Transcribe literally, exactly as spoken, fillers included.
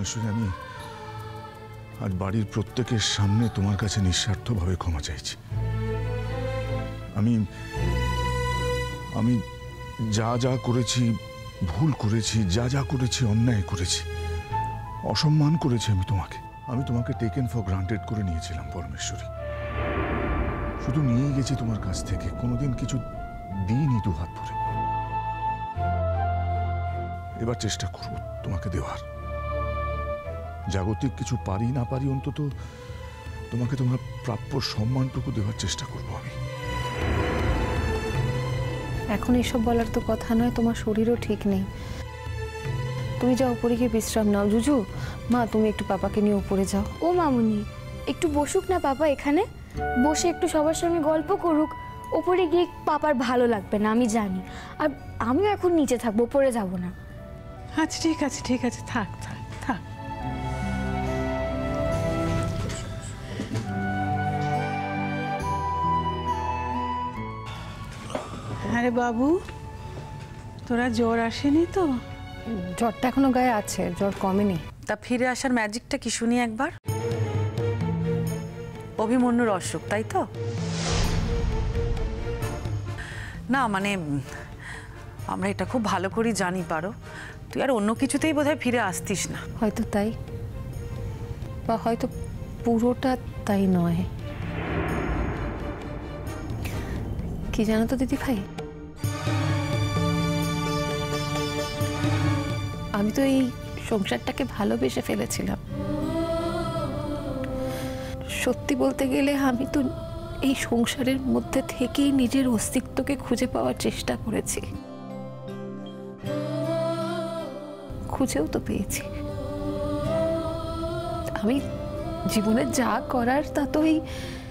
পরমেশ্বরী, আমি আজ বাড়ির প্রত্যেকের সামনে তোমার কাছে নিঃস্বার্থভাবে ক্ষমা চাইছি। আমি আমি যা যা করেছি ভুল করেছি, যা যা করেছি অন্যায় করেছি, অসম্মান করেছি আমি তোমাকে। আমি তোমাকে টেকেন ফর গ্রান্টেড করে নিয়েছিলাম পরমেশ্বরী, শুধু নিয়ে গেছি তোমার কাছ থেকে, কোনোদিন কিছু দিইনি দু হাত ভরে। এবার চেষ্টা করব তোমাকে দেওয়ার, জাগতিক কিছু পারি না পারি অন্তত তোমাকে তোমার প্রাপ্য সম্মানটুকু দেওয়ার চেষ্টা করব আমি। এখন এসব বলার তো কথা নয়, তোমার শরীরও ঠিক নেই, তুমি যাও উপরে গিয়ে বিশ্রাম নাও। জুজু, মা তুমি একটু পাপাকে নিয়ে উপরে যাও। ও মামুনি, একটু বসুক না পাপা, এখানে বসে একটু সবার সঙ্গে গল্প করুক। ওপরে গিয়ে পাপার ভালো লাগবে না আমি জানি, আর আমিও এখন নিচে থাকবো, উপরে যাব না। আচ্ছা ঠিক আছে ঠিক আছে, থাক থাক থাক। আরে বাবু, তোরা জ্বর আসেনি তো? জ্বরটা এখনো গায়ে আছে, জ্বর কমেনি। তা ফিরে আসার ম্যাজিকটা কি শুনি একবার। অভিমন্যুর অসুখ, তাই তো? না মানে আমরা এটা খুব ভালো করে জানি পারো, তুই আর অন্য কিছুতেই বোধহয় ফিরে আসতিস না। হয়তো তাই, বা হয়তো পুরোটা তাই নয়। কি জানো তো দিদি ভাই, আমি তো এই সংসারটাকে ভালোবেসে ফেলেছিলাম। সত্যি বলতে গেলে আমি তো এই সংসারের মধ্যে থেকেই নিজের অস্তিত্বকে খুঁজে পাওয়ার চেষ্টা করেছি, খুঁজেও তো পেয়েছি। আমি জীবনে যা করার তা তো এই